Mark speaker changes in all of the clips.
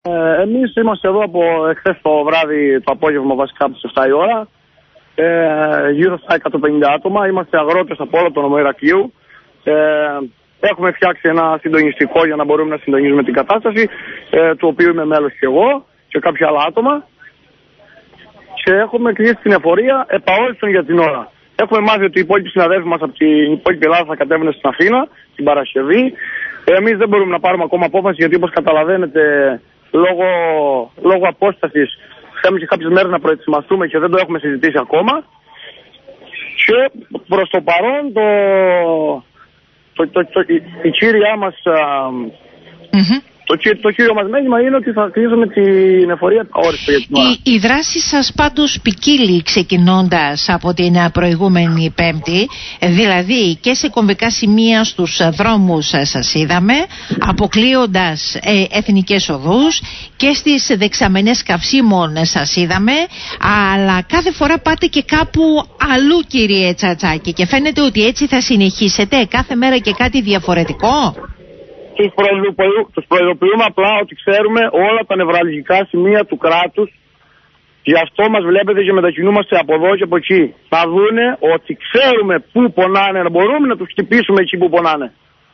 Speaker 1: Εμείς είμαστε εδώ από εχθές το βράδυ, το απόγευμα βασικά από τις 7 η ώρα. Γύρω στα 150 άτομα. Είμαστε αγρότες από όλο το νομό Ηρακλείου. Έχουμε φτιάξει ένα συντονιστικό για να μπορούμε να συντονίζουμε την κατάσταση, του οποίου είμαι μέλος και εγώ και κάποια άλλα άτομα. Και έχουμε κλείσει την εφορία επαόριστον για την ώρα. Έχουμε μάθει ότι οι υπόλοιποι συναδέλφοι μας από την υπόλοιπη Ελλάδα θα κατέβουν στην Αθήνα την Παρασκευή. Εμείς δεν μπορούμε να πάρουμε ακόμα απόφαση, γιατί όπως καταλαβαίνετε, λόγω απόστασης θέλουμε και κάποιες μέρες να προετοιμαστούμε και δεν το έχουμε συζητήσει ακόμα. Και προς το παρόν η κύρια μας το κύριο μας μέλημα είναι ότι θα κλείσουμε την εφορία αόριστο για την ώρα.
Speaker 2: Η δράση σας πάντως ποικίλει, ξεκινώντας από την προηγούμενη Πέμπτη, δηλαδή και σε κομβικά σημεία στους δρόμους σας είδαμε, αποκλείοντας εθνικές οδούς, και στις δεξαμενές καυσίμων σας είδαμε, αλλά κάθε φορά πάτε και κάπου αλλού, κύριε Τσατσάκη, και φαίνεται ότι έτσι θα συνεχίσετε κάθε μέρα και κάτι διαφορετικό.
Speaker 1: Τους προειδοποιούμε απλά ότι ξέρουμε όλα τα νευραλγικά σημεία του κράτους. Γι' αυτό μας βλέπετε και μετακινούμαστε από εδώ και από εκεί. Θα δούνε ότι ξέρουμε πού πονάνε, να μπορούμε να τους χτυπήσουμε εκεί που πονάνε.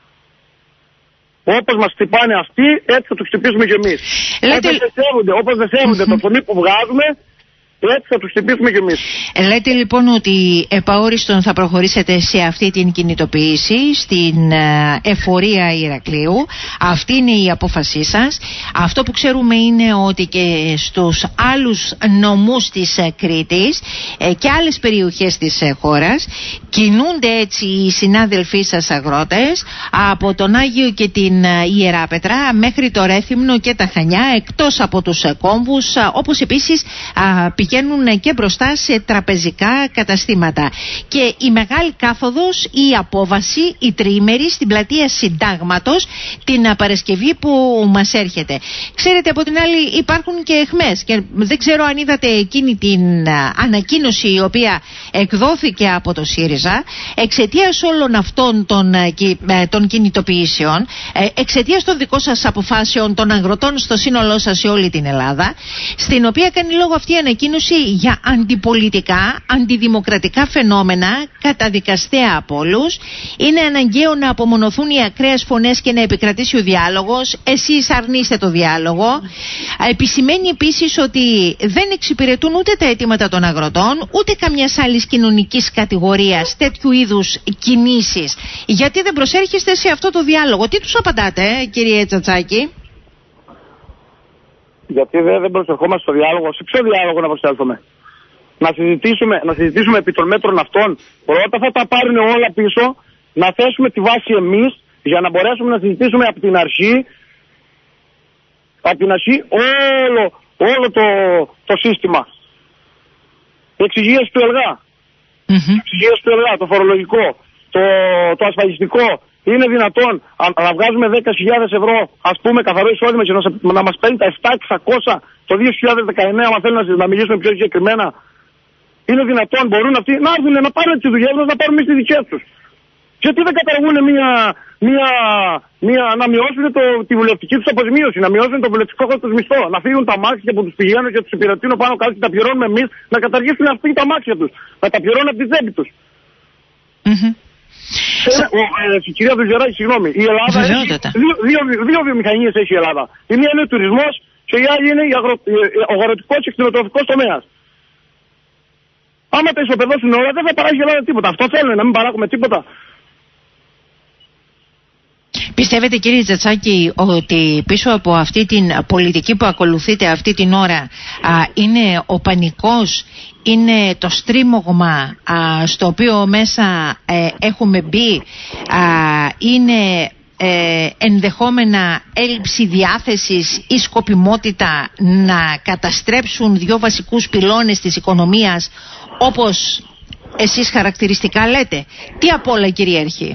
Speaker 1: Όπως μας χτυπάνε αυτοί, έτσι θα τους χτυπήσουμε και εμείς. Όπως δεν σέβονται το φωνή που βγάζουμε, έτσι θα τους χτυπήσουμε κι εμείς.
Speaker 2: Λέτε λοιπόν ότι επαόριστον θα προχωρήσετε σε αυτή την κινητοποίηση στην εφορία Ηρακλείου. Αυτή είναι η απόφασή σας. Αυτό που ξέρουμε είναι ότι και στους άλλους νομούς της Κρήτης και άλλες περιοχές της χώρας κινούνται έτσι οι συνάδελφοί σας αγρότες από τον Άγιο και την Ιεράπετρα μέχρι το Ρέθυμνο και τα Χανιά, εκτός από τους κόμβους, όπως επίσης πηγαίνουν και μπροστά σε τραπεζικά καταστήματα. Και η Μεγάλη Κάθοδος, η απόβαση, η τριήμερη στην πλατεία Συντάγματος την Παρασκευή που μας έρχεται. Ξέρετε, από την άλλη υπάρχουν και εχμές και δεν ξέρω αν είδατε εκείνη την ανακοίνωση η οποία εκδόθηκε από το ΣΥΡΙΖΑ εξαιτίας όλων αυτών των κινητοποιήσεων, εξαιτίας των δικών σας αποφάσεων των αγροτών στο σύνολό σας σε όλη την Ελλάδα, στην οποία κάνει λόγο αυτή η ανακοίνωση για αντιπολιτικά, αντιδημοκρατικά φαινόμενα, καταδικαστέα από όλους. Είναι αναγκαίο να απομονωθούν οι ακραίες φωνές και να επικρατήσει ο διάλογος. Εσείς αρνείστε το διάλογο. Επισημαίνει επίσης ότι δεν εξυπηρετούν ούτε τα αιτήματα των αγροτών, ούτε καμιάς άλλης κοινωνικής κατηγορίας τέτοιου είδους κινήσεις. Γιατί δεν προσέρχεστε σε αυτό το διάλογο? Τι τους απαντάτε, κύριε Τσατσάκη?
Speaker 1: Γιατί δεν προσερχόμαστε στο διάλογο? Σε ποιο διάλογο να προσέλθουμε? Να συζητήσουμε επί των μέτρων αυτών? Πρώτα θα τα πάρουν όλα πίσω, να θέσουμε τη βάση εμείς για να μπορέσουμε να συζητήσουμε από την αρχή όλο το σύστημα. Η εξυγίαση του ΕΛΓΑ, το φορολογικό, το ασφαλιστικό. Είναι δυνατόν να βγάζουμε 10.000 ευρώ, ας πούμε, καθαρό εισόδημα και να μας παίρνει τα 7.600 το 2019, άμα θέλουν να μιλήσουμε πιο συγκεκριμένα? Είναι δυνατόν? Μπορούν αυτοί να έρθουν να πάρουν τις δουλειές μας, να πάρουν εμείς τις δικές τους? Γιατί δεν καταργούν να μειώσουν τη βουλευτική τους αποζημίωση, να μειώσουν το βουλευτικό κόστος μισθό, να φύγουν τα αμάξια που τους πηγαίνουν και τους υπηρετούν πάνω κάτω και τα πληρώνουμε εμείς, να καταργήσουν αυτοί τα αμάξια τους, να τα πληρώνουν από τη τσέπη τους. Κυρία Βουζεράκη, συγγνώμη, η Ελλάδα έχει δύο βιομηχανίες έχει η Ελλάδα. Η μία είναι ο τουρισμός και η άλλη είναι ο αγροτικός και κτηνοτροφικός τομέας. Άμα τα ισοπεδώσουν όλα, δεν θα παράγει η Ελλάδα τίποτα. Αυτό θέλουν, να μην παράγουμε τίποτα.
Speaker 2: Πιστεύετε, κύριε Τσατσάκη, ότι πίσω από αυτή την πολιτική που ακολουθείτε αυτή την ώρα είναι ο πανικός, είναι το στρίμωγμα στο οποίο μέσα έχουμε μπει, είναι ενδεχόμενα έλλειψη διάθεσης ή σκοπιμότητα να καταστρέψουν δύο βασικούς πυλώνες της οικονομίας, όπως εσείς χαρακτηριστικά λέτε? Τι απ' όλα κυρίαρχει?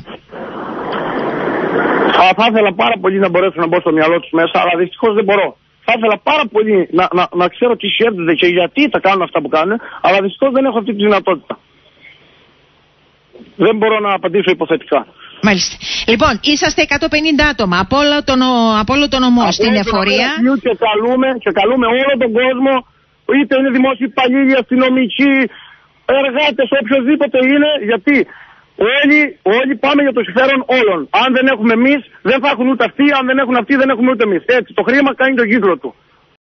Speaker 1: Θα ήθελα πάρα πολύ να μπορέσω να μπω στο μυαλό τους μέσα, αλλά δυστυχώς δεν μπορώ. Θα ήθελα πάρα πολύ να ξέρω τι σκέφτονται και γιατί τα κάνουν αυτά που κάνουν, αλλά δυστυχώς δεν έχω αυτή τη δυνατότητα. Δεν μπορώ να απαντήσω υποθετικά.
Speaker 2: Μάλιστα. Λοιπόν, είσαστε 150 άτομα από όλο τον νομό στην εφορία.
Speaker 1: Και καλούμε όλο τον κόσμο, είτε είναι δημόσιοι υπαλλήλοι, αστυνομικοί, εργάτες, οποιοδήποτε είναι, γιατί όλοι πάμε για το συμφέρον όλων. Αν δεν έχουμε εμείς, δεν θα έχουν ούτε αυτοί, αν δεν έχουν αυτοί, δεν έχουμε ούτε εμείς. Έτσι, το χρήμα κάνει τον κύκλο του.